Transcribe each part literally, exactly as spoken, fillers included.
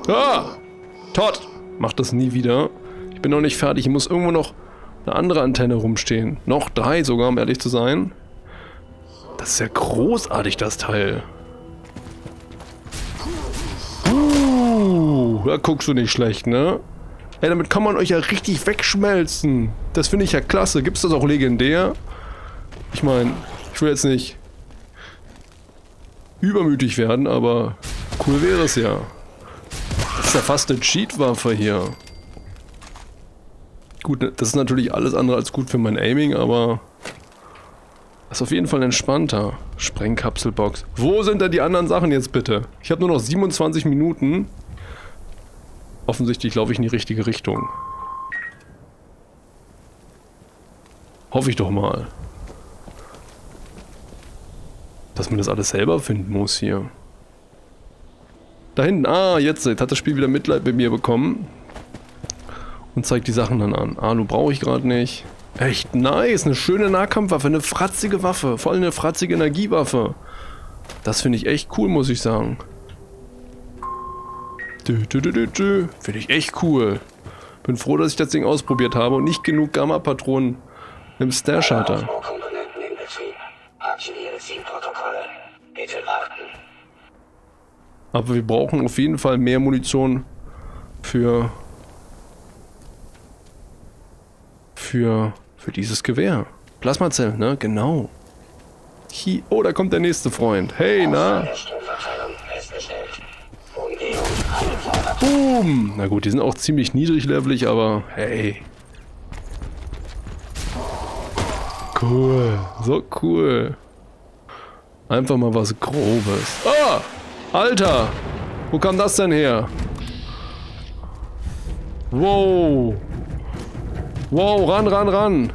Ah! Todd! Mach das nie wieder. Ich bin noch nicht fertig. Ich muss irgendwo noch eine andere Antenne rumstehen. Noch drei sogar, um ehrlich zu sein. Das ist ja großartig, das Teil. Uh, da guckst du nicht schlecht, ne? Ey, damit kann man euch ja richtig wegschmelzen. Das finde ich ja klasse. Gibt es das auch legendär? Ich meine, ich will jetzt nicht übermütig werden, aber cool wäre es ja. Das ist ja fast eine Cheat-Waffe hier. Gut, das ist natürlich alles andere als gut für mein Aiming, aber das ist auf jeden Fall entspannter. Sprengkapselbox. Wo sind denn die anderen Sachen jetzt bitte? Ich habe nur noch siebenundzwanzig Minuten. Offensichtlich laufe ich in die richtige Richtung. Hoffe ich doch mal. Dass man das alles selber finden muss hier. Da hinten, ah, jetzt, jetzt hat das Spiel wieder Mitleid bei mir bekommen. Und zeigt die Sachen dann an. Alu brauche ich gerade nicht. Echt nice, eine schöne Nahkampfwaffe, eine fratzige Waffe. Vor allem eine fratzige Energiewaffe. Das finde ich echt cool, muss ich sagen. Finde ich echt cool. Bin froh, dass ich das Ding ausprobiert habe und nicht genug Gamma-Patronen im Stash hatte. Aber wir brauchen auf jeden Fall mehr Munition für für für dieses Gewehr. Plasmazellen, ne? Genau. Hi oh, da kommt der nächste Freund. Hey, na? Boom! Na gut, die sind auch ziemlich niedriglevelig, aber hey. Cool. So cool. Einfach mal was Grobes. Ah! Alter! Wo kam das denn her? Wow! Wow, ran, ran, ran!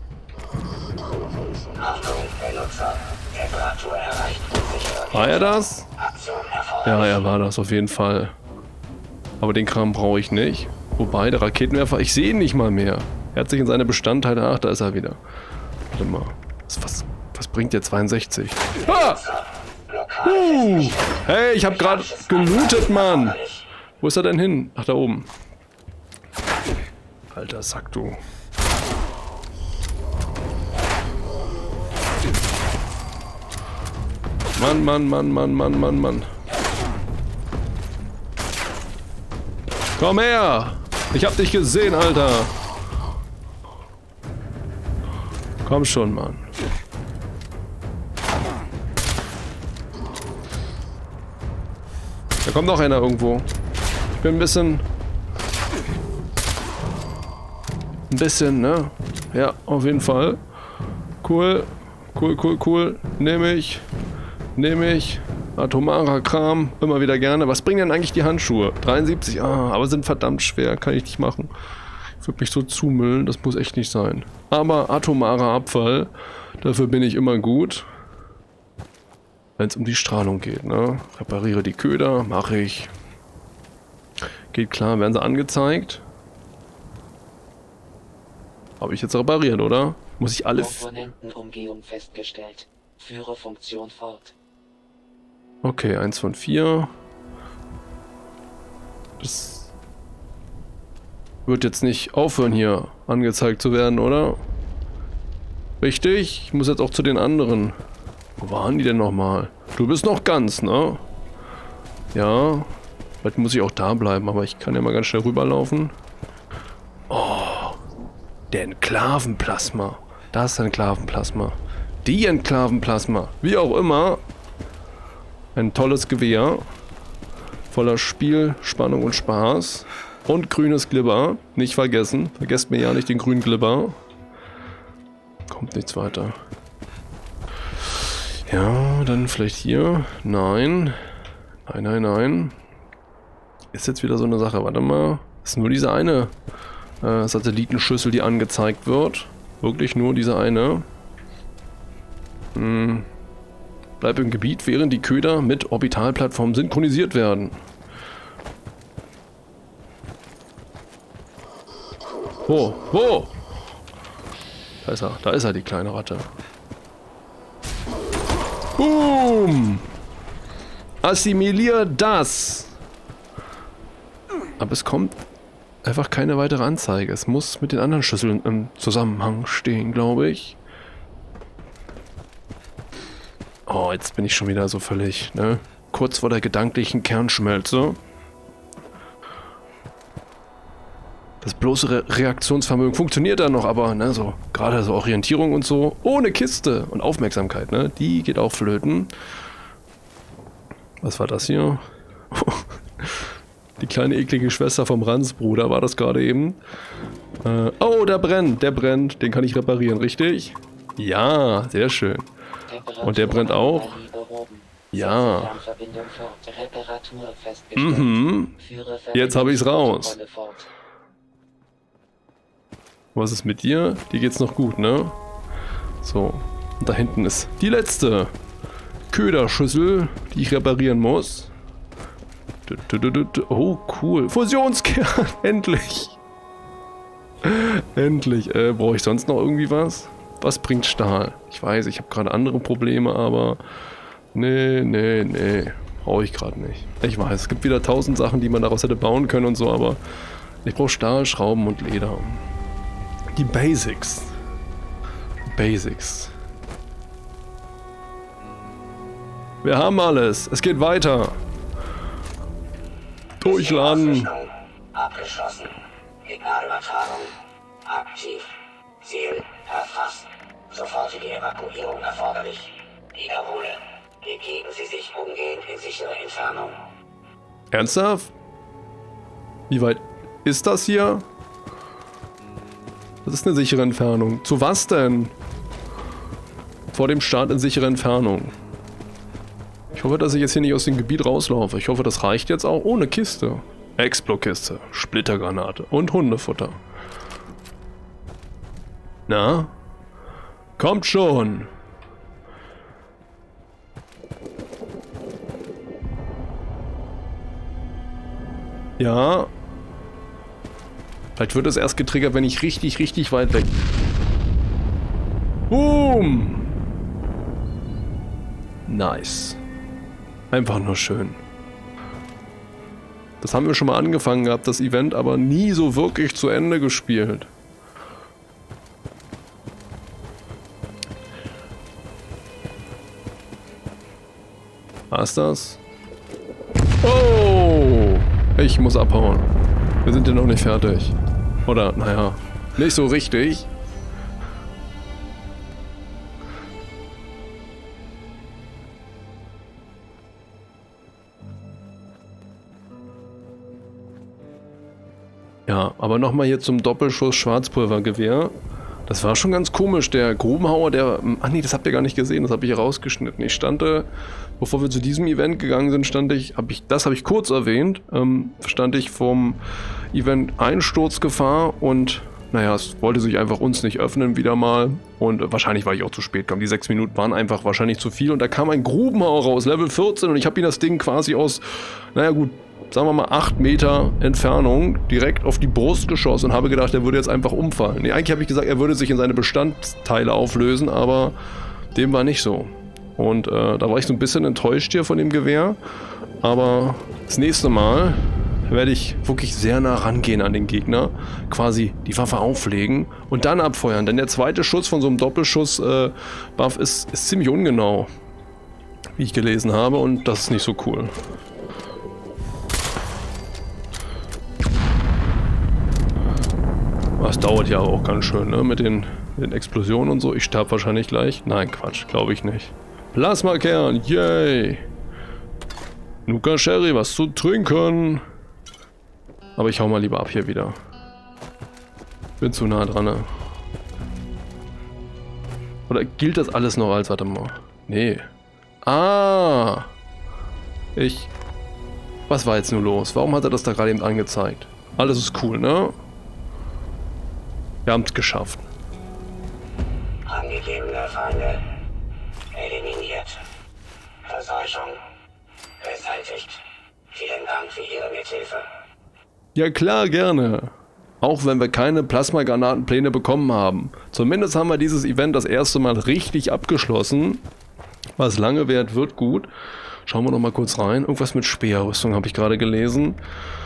War er das? Ja, er war das auf jeden Fall. Aber den Kram brauche ich nicht. Wobei, der Raketenwerfer, ich sehe ihn nicht mal mehr. Er hat sich in seine Bestandteile... Ach, da ist er wieder. Warte mal. Was, was, was bringt der zweiundsechzig? Ah! Uh! Hey, ich habe gerade gelootet, Mann! Wo ist er denn hin? Ach, da oben. Alter Sack, du. Mann, Mann, Mann, Mann, Mann, Mann, Mann. Komm her! Ich hab dich gesehen, Alter! Komm schon, Mann. Da kommt noch einer irgendwo. Ich bin ein bisschen... Ein bisschen, ne? Ja, auf jeden Fall. Cool. Cool, cool, cool. Nehme ich. Nehme ich. Atomarer Kram. Immer wieder gerne. Was bringen denn eigentlich die Handschuhe? dreiundsiebzig. Ah, aber sind verdammt schwer. Kann ich nicht machen. Ich würde mich so zumüllen. Das muss echt nicht sein. Aber atomarer Abfall. Dafür bin ich immer gut. Wenn es um die Strahlung geht, ne? Repariere die Köder. Mache ich. Geht klar. Werden sie angezeigt? Habe ich jetzt repariert, oder? Muss ich alle... Komponentenumgehung festgestellt. Führe Funktion fort. Okay, eins von vier. Das wird jetzt nicht aufhören, hier angezeigt zu werden, oder? Richtig? Ich muss jetzt auch zu den anderen. Wo waren die denn nochmal? Du bist noch ganz, ne? Ja. Vielleicht muss ich auch da bleiben, aber ich kann ja mal ganz schnell rüberlaufen. Oh. Der Enklavenplasma. Das ist Enklavenplasma. Die Enklavenplasma. Wie auch immer. Ein tolles Gewehr. Voller Spiel, Spannung und Spaß. Und grünes Glibber. Nicht vergessen. Vergesst mir ja nicht den grünen Glibber. Kommt nichts weiter. Ja, dann vielleicht hier. Nein. Nein, nein, nein. Ist jetzt wieder so eine Sache. Warte mal. Ist nur diese eine äh, Satellitenschüssel, die angezeigt wird. Wirklich nur diese eine. Hm. Bleib im Gebiet, während die Köder mit Orbitalplattformen synchronisiert werden. Wo? Wo? Da ist er. Da ist er, die kleine Ratte. Boom! Assimilier das! Aber es kommt einfach keine weitere Anzeige. Es muss mit den anderen Schlüsseln im Zusammenhang stehen, glaube ich. Oh, jetzt bin ich schon wieder so völlig, ne? Kurz vor der gedanklichen Kernschmelze. Das bloße Re Reaktionsvermögen funktioniert da noch, aber ne, so gerade so Orientierung und so, ohne Kiste und Aufmerksamkeit, ne, die geht auch flöten. Was war das hier? Die kleine eklige Schwester vom Ranzbruder war das gerade eben. Äh, oh, der brennt, der brennt, den kann ich reparieren, richtig? Ja, sehr schön. Und der brennt auch? Ja. Mhm. Jetzt habe ich es raus. Was ist mit dir? Dir geht's noch gut, ne? So. Und da hinten ist die letzte Köderschüssel, die ich reparieren muss. Oh, cool. Fusionskern. Endlich. Endlich. Äh, brauche ich sonst noch irgendwie was? Was bringt Stahl? Ich weiß, ich habe gerade andere Probleme, aber... Nee, nee, nee. Brauche ich gerade nicht. Ich weiß, es gibt wieder tausend Sachen, die man daraus hätte bauen können und so, aber... Ich brauche Stahl, Schrauben und Leder. Die Basics. Basics. Wir haben alles. Es geht weiter. Durchladen. Abgeschlossen. Signalübertragung. Aktiv. Ziel erfasst. Sofortige Evakuierung erforderlich. Wiederhole. Begeben Sie sich umgehend in sichere Entfernung. Ernsthaft? Wie weit ist das hier? Das ist eine sichere Entfernung. Zu was denn? Vor dem Start in sichere Entfernung. Ich hoffe, dass ich jetzt hier nicht aus dem Gebiet rauslaufe. Ich hoffe, das reicht jetzt auch ohne Kiste. Explo-Kiste, Splittergranate und Hundefutter. Na? Kommt schon! Ja. Vielleicht wird es erst getriggert, wenn ich richtig, richtig weit weg... Boom! Nice. Einfach nur schön. Das haben wir schon mal angefangen gehabt, das Event, aber nie so wirklich zu Ende gespielt. War's das? Oh! Ich muss abhauen. Wir sind ja noch nicht fertig. Oder, naja, nicht so richtig. Ja, aber nochmal hier zum Doppelschuss Schwarzpulvergewehr. Das war schon ganz komisch. Der Grubenhauer, der... Ach nee, das habt ihr gar nicht gesehen. Das habe ich rausgeschnitten. Ich stand, äh, bevor wir zu diesem Event gegangen sind, stand ich... Hab ich das habe ich kurz erwähnt. Ähm, stand ich vom Event Einsturzgefahr und... Naja, es wollte sich einfach uns nicht öffnen wieder mal. Und äh, wahrscheinlich war ich auch zu spät gekommen. Die sechs Minuten waren einfach wahrscheinlich zu viel. Und da kam ein Grubenhauer raus, Level vierzehn. Und ich habe ihm das Ding quasi aus... Naja gut... sagen wir mal acht Meter Entfernung direkt auf die Brust geschossen und habe gedacht, er würde jetzt einfach umfallen. Nee, eigentlich habe ich gesagt, er würde sich in seine Bestandteile auflösen, aber dem war nicht so. Und äh, da war ich so ein bisschen enttäuscht hier von dem Gewehr. Aber das nächste Mal werde ich wirklich sehr nah rangehen an den Gegner, quasi die Waffe auflegen und dann abfeuern. Denn der zweite Schuss von so einem Doppelschuss-Buff äh, ist, ist ziemlich ungenau, wie ich gelesen habe, und das ist nicht so cool. Das dauert ja auch ganz schön, ne? Mit den, mit den Explosionen und so. Ich sterbe wahrscheinlich gleich. Nein, Quatsch, glaube ich nicht. Plasmakern, yay! Nuka Sherry, was zu trinken. Aber ich hau mal lieber ab hier wieder. Bin zu nah dran, ne? Oder gilt das alles noch als... Warte mal. Nee. Ah! Ich... Was war jetzt nur los? Warum hat er das da gerade eben angezeigt? Alles ist cool, ne? Wir haben es geschafft. Angegebene Feinde eliminiert. Verseuchung beseitigt. Vielen Dank für Ihre Mithilfe. Ja klar, gerne. Auch wenn wir keine Plasmagranatenpläne bekommen haben. Zumindest haben wir dieses Event das erste Mal richtig abgeschlossen. Was lange währt, wird gut. Schauen wir noch mal kurz rein. Irgendwas mit Speerrüstung habe ich gerade gelesen.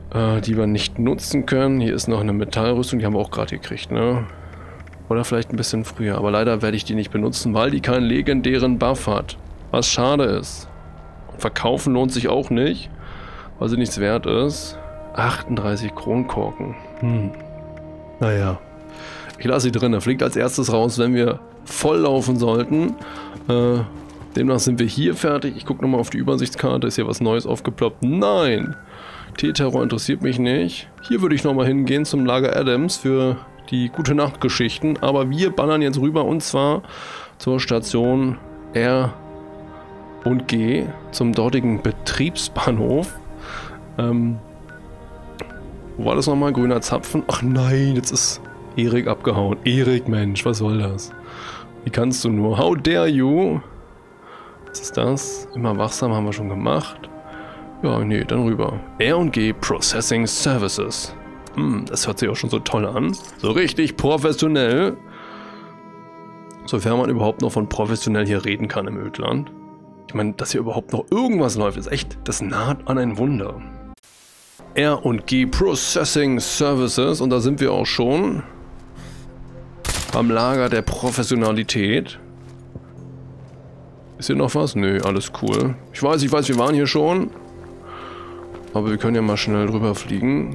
Äh, die wir nicht nutzen können. Hier ist noch eine Metallrüstung, die haben wir auch gerade gekriegt, ne? Oder vielleicht ein bisschen früher, aber leider werde ich die nicht benutzen, weil die keinen legendären Buff hat. Was schade ist. Und verkaufen lohnt sich auch nicht, weil sie nichts wert ist. achtunddreißig Kronkorken. Hm. Naja. Ich lasse sie drin. Er fliegt als erstes raus, wenn wir voll laufen sollten. Äh, demnach sind wir hier fertig. Ich gucke nochmal auf die Übersichtskarte. Ist hier was Neues aufgeploppt? Nein! T-Terror interessiert mich nicht. Hier würde ich nochmal hingehen zum Lager Adams für die Gute-Nacht-Geschichten. Aber wir ballern jetzt rüber und zwar zur Station R und G, zum dortigen Betriebsbahnhof. Ähm, wo war das nochmal? Grüner Zapfen? Ach nein, jetzt ist Erik abgehauen. Erik, Mensch, was soll das? Wie kannst du nur? How dare you? Was ist das? Immer wachsam haben wir schon gemacht. Ja, nee, dann rüber. R und G Processing Services. Hm, das hört sich auch schon so toll an. So richtig professionell. Sofern man überhaupt noch von professionell hier reden kann im Ödland. Ich meine, dass hier überhaupt noch irgendwas läuft, ist echt, das naht an ein Wunder. R und G Processing Services. Und da sind wir auch schon am Lager der Professionalität. Ist hier noch was? Nö, alles cool. Ich weiß, ich weiß, wir waren hier schon. Aber wir können ja mal schnell drüber fliegen.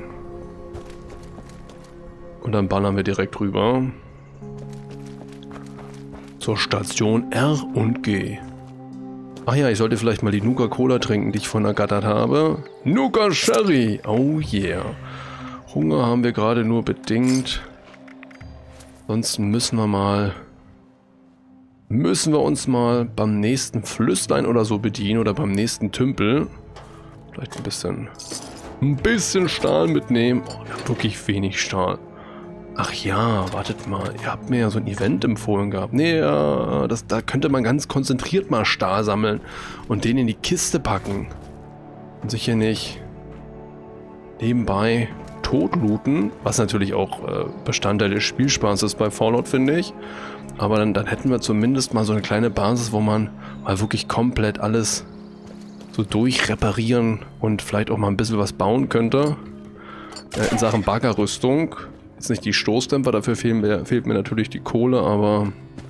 Und dann ballern wir direkt rüber. Zur Station R und G. Ach ja, ich sollte vielleicht mal die Nuka Cola trinken, die ich vorhin ergattert habe. Nuka Sherry! Oh yeah. Hunger haben wir gerade nur bedingt. Ansonsten müssen wir mal... Müssen wir uns mal beim nächsten Flüsslein oder so bedienen oder beim nächsten Tümpel. Vielleicht ein bisschen... Ein bisschen Stahl mitnehmen. Oh, wir haben wirklich wenig Stahl. Ach ja, wartet mal. Ihr habt mir ja so ein Event empfohlen gehabt. Nee, ja, das, da könnte man ganz konzentriert mal Stahl sammeln und den in die Kiste packen. Und sich hier nicht nebenbei totlooten. Was natürlich auch äh, Bestandteil des Spielspaßes ist bei Fallout, finde ich. Aber dann, dann hätten wir zumindest mal so eine kleine Basis, wo man mal wirklich komplett alles so durchreparieren und vielleicht auch mal ein bisschen was bauen könnte. Äh, in Sachen Baggerrüstung. Jetzt nicht die Stoßdämpfer, dafür fehlen mir, fehlt mir natürlich die Kohle, aber...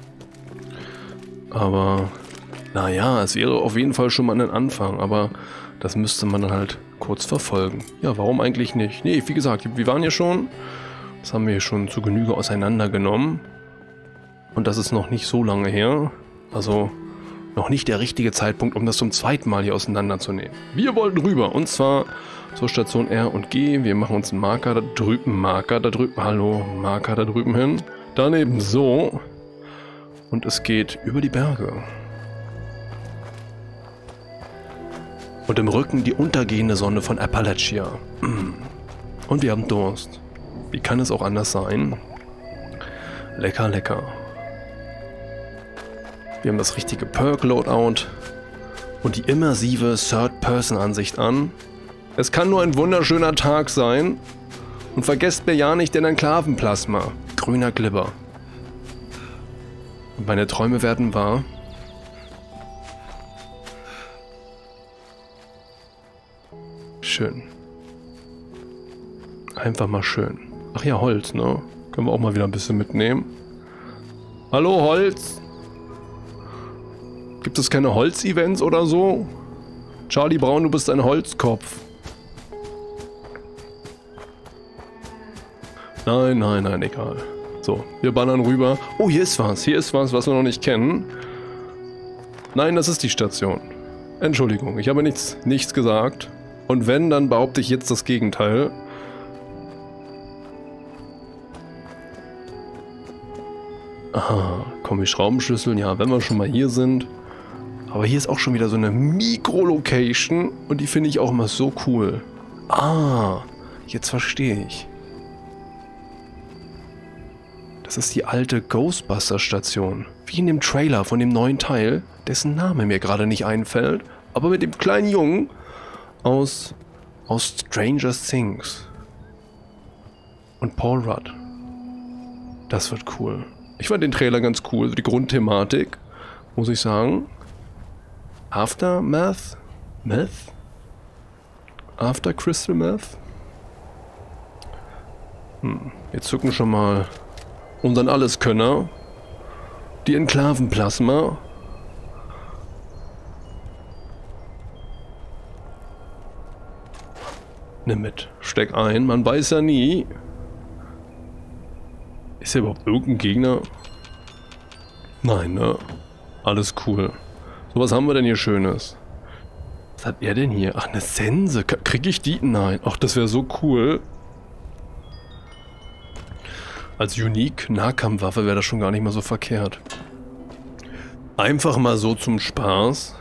Aber... Naja, es wäre auf jeden Fall schon mal ein Anfang, aber das müsste man dann halt kurz verfolgen. Ja, warum eigentlich nicht? Nee, wie gesagt, wir waren ja schon... Das haben wir hier schon zu Genüge auseinandergenommen. Und das ist noch nicht so lange her. Also noch nicht der richtige Zeitpunkt, um das zum zweiten Mal hier auseinanderzunehmen. Wir wollten rüber und zwar zur Station R und G. Wir machen uns einen Marker da drüben, Marker da drüben, hallo, Marker da drüben hin. Daneben so. Und es geht über die Berge. Und im Rücken die untergehende Sonne von Appalachia. Und wir haben Durst. Wie kann es auch anders sein? Lecker, lecker. Wir haben das richtige Perk-Loadout und die immersive Third-Person-Ansicht an. Es kann nur ein wunderschöner Tag sein. Und vergesst mir ja nicht den Enklavenplasma. Grüner Glibber. Und meine Träume werden wahr. Schön. Einfach mal schön. Ach ja, Holz, ne? Können wir auch mal wieder ein bisschen mitnehmen. Hallo, Holz! Gibt es keine Holz-Events oder so? Charlie Brown, du bist ein Holzkopf. Nein, nein, nein, egal. So, wir ballern rüber. Oh, hier ist was. Hier ist was, was wir noch nicht kennen. Nein, das ist die Station. Entschuldigung, ich habe nichts, nichts gesagt. Und wenn, dann behaupte ich jetzt das Gegenteil. Aha, komm, die Schraubenschlüssel. Ja, wenn wir schon mal hier sind. Aber hier ist auch schon wieder so eine Mikro-Location. Und die finde ich auch immer so cool. Ah, jetzt verstehe ich. Das ist die alte Ghostbuster-Station. Wie in dem Trailer von dem neuen Teil, dessen Name mir gerade nicht einfällt. Aber mit dem kleinen Jungen aus, aus Stranger Things. Und Paul Rudd. Das wird cool. Ich fand den Trailer ganz cool. Die Grundthematik, muss ich sagen. Aftermath? Meth? After Crystal Meth? Hm. Wir zücken schon mal unseren Alleskönner. Die Enklavenplasma. Nimm mit. Steck ein. Man weiß ja nie. Ist hier überhaupt irgendein Gegner? Nein, ne? Alles cool. So, was haben wir denn hier Schönes? Was hat er denn hier? Ach, eine Sense. Krieg ich die? Nein. Ach, das wäre so cool. Als Unique-Nahkampfwaffe wäre das schon gar nicht mal so verkehrt. Einfach mal so zum Spaß.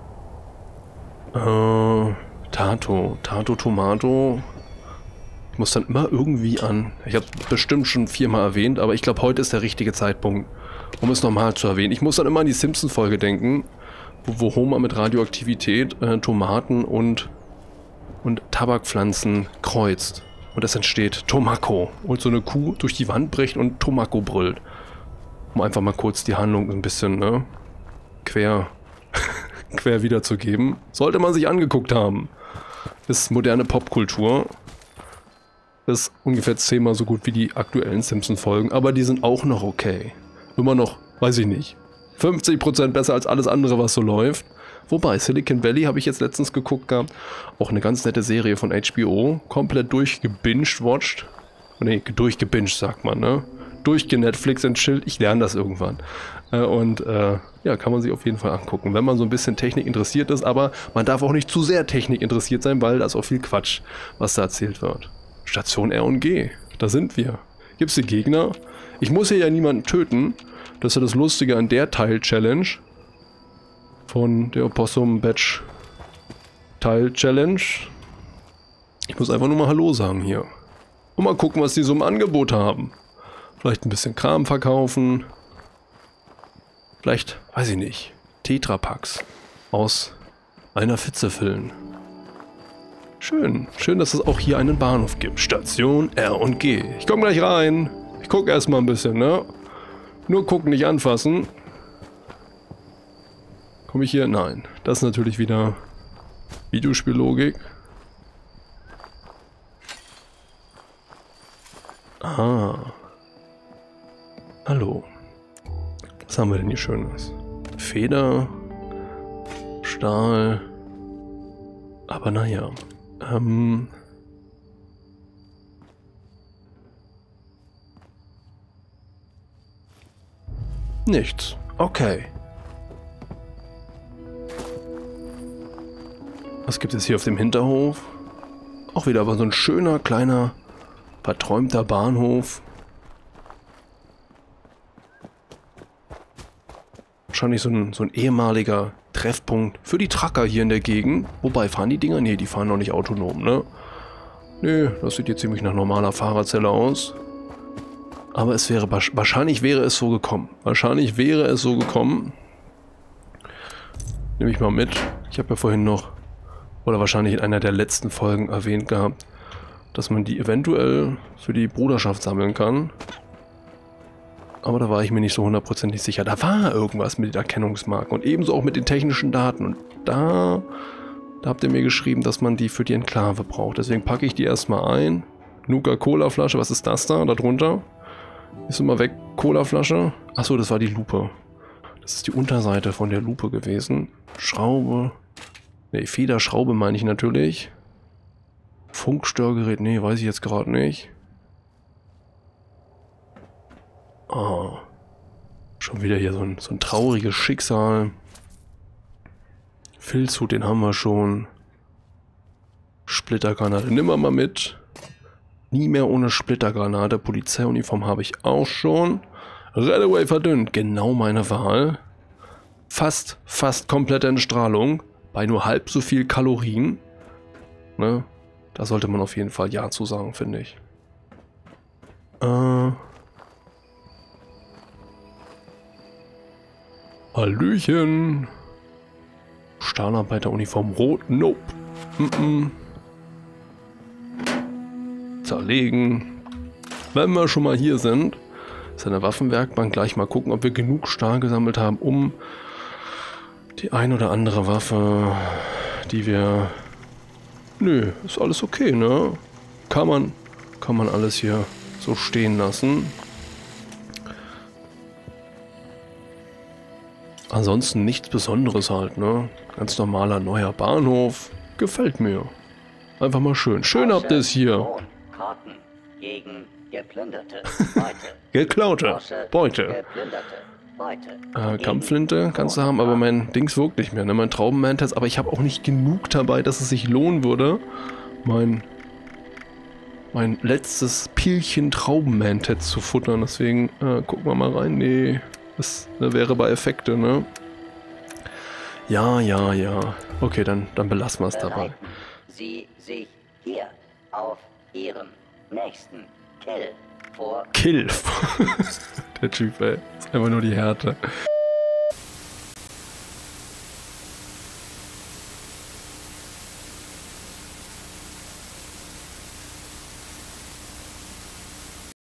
Äh, Tato. Tato Tomato. Ich muss dann immer irgendwie an... Ich habe es bestimmt schon viermal erwähnt, aber ich glaube, heute ist der richtige Zeitpunkt, um es nochmal zu erwähnen. Ich muss dann immer an die Simpsons-Folge denken, wo, wo Homer mit Radioaktivität äh, Tomaten und, und Tabakpflanzen kreuzt. Und es entsteht Tomako. Und so eine Kuh durch die Wand bricht und Tomako brüllt. Um einfach mal kurz die Handlung ein bisschen, ne, quer, quer wiederzugeben. Sollte man sich angeguckt haben. Ist moderne Popkultur. Ist ungefähr zehnmal so gut wie die aktuellen Simpsons-Folgen. Aber die sind auch noch okay. Immer noch, weiß ich nicht, fünfzig Prozent besser als alles andere, was so läuft. Wobei, Silicon Valley habe ich jetzt letztens geguckt gehabt. Auch eine ganz nette Serie von H B O. Komplett durchgebinged-watched. Ne, durchgebinged sagt man, ne? Durchgenetflix und chillt. Ich lerne das irgendwann. Äh, und äh, ja, kann man sich auf jeden Fall angucken, wenn man so ein bisschen Technik interessiert ist. Aber man darf auch nicht zu sehr Technik interessiert sein, weil da ist auch viel Quatsch, was da erzählt wird. Station R und G. Da sind wir. Gibt's die Gegner? Ich muss hier ja niemanden töten. Das ist ja das Lustige an der Teil-Challenge. Von der Opossum Badge Teil Challenge. Ich muss einfach nur mal Hallo sagen hier. Und mal gucken, was die so im Angebot haben. Vielleicht ein bisschen Kram verkaufen. Vielleicht, weiß ich nicht, Tetrapacks aus einer Pfütze füllen. Schön, schön, dass es auch hier einen Bahnhof gibt. Station R und G. Ich komme gleich rein. Ich gucke erstmal ein bisschen, ne? Nur gucken, nicht anfassen. Komme ich hier? Nein. Das ist natürlich wieder Videospiellogik. Ah. Hallo. Was haben wir denn hier Schönes? Feder. Stahl. Aber naja. Ähm. Nichts. Okay. Was gibt es hier auf dem Hinterhof? Auch wieder aber so ein schöner, kleiner, verträumter Bahnhof. Wahrscheinlich so ein, so ein ehemaliger Treffpunkt für die Trucker hier in der Gegend. Wobei, fahren die Dinger? Nee, die fahren noch nicht autonom, ne? Nö, das sieht jetzt ziemlich nach normaler Fahrerzelle aus. Aber es wäre, wahrscheinlich wäre es so gekommen. Wahrscheinlich wäre es so gekommen. Nehme ich mal mit. Ich habe ja vorhin noch, oder wahrscheinlich in einer der letzten Folgen erwähnt gehabt, dass man die eventuell für die Bruderschaft sammeln kann. Aber da war ich mir nicht so hundertprozentig sicher. Da war irgendwas mit den Erkennungsmarken und ebenso auch mit den technischen Daten. Und da, da habt ihr mir geschrieben, dass man die für die Enklave braucht. Deswegen packe ich die erstmal ein. Nuka-Cola-Flasche, was ist das da? Da drunter? Ist immer weg, Cola-Flasche. Achso, das war die Lupe. Das ist die Unterseite von der Lupe gewesen. Schraube. Ne, Federschraube meine ich natürlich. Funkstörgerät, nee, weiß ich jetzt gerade nicht. Oh. Schon wieder hier so ein, so ein trauriges Schicksal. Filzhut, den haben wir schon. Splittergranate, nimm mal mit. Nie mehr ohne Splittergranate. Polizeiuniform habe ich auch schon. Redaway verdünnt, genau meine Wahl. Fast, fast komplette Entstrahlung. Bei nur halb so viel Kalorien. Ne? Da sollte man auf jeden Fall Ja zu sagen, finde ich. Äh... Hallöchen. Stahlarbeiteruniform rot. Nope. Mm -mm. Zerlegen. Wenn wir schon mal hier sind, ist eine Waffenwerkbank. Gleich mal gucken, ob wir genug Stahl gesammelt haben, um die ein oder andere Waffe, die wir... Nö, ist alles okay, ne? Kann man, kann man alles hier so stehen lassen. Ansonsten nichts Besonderes halt, ne? Ganz normaler neuer Bahnhof. Gefällt mir. Einfach mal schön. Schön habt ihr es hier. Karten gegen geplünderte Beute. Geklaute Beute. Geplünderte Beute. Äh, Kampfflinte kannst du haben, aber mein Dings wirkt nicht mehr, ne? Mein Traubenmantis, aber ich habe auch nicht genug dabei, dass es sich lohnen würde, mein mein letztes Pielchen Traubenmantis zu futtern. Deswegen äh, gucken wir mal rein. Nee, das äh, wäre bei Effekte, ne? Ja, ja, ja. Okay, dann, dann belassen wir es dabei. Bereiten Sie sich hier auf Ihrem nächsten Kill vor. Kill. Der Typ, ey. Ist einfach nur die Härte.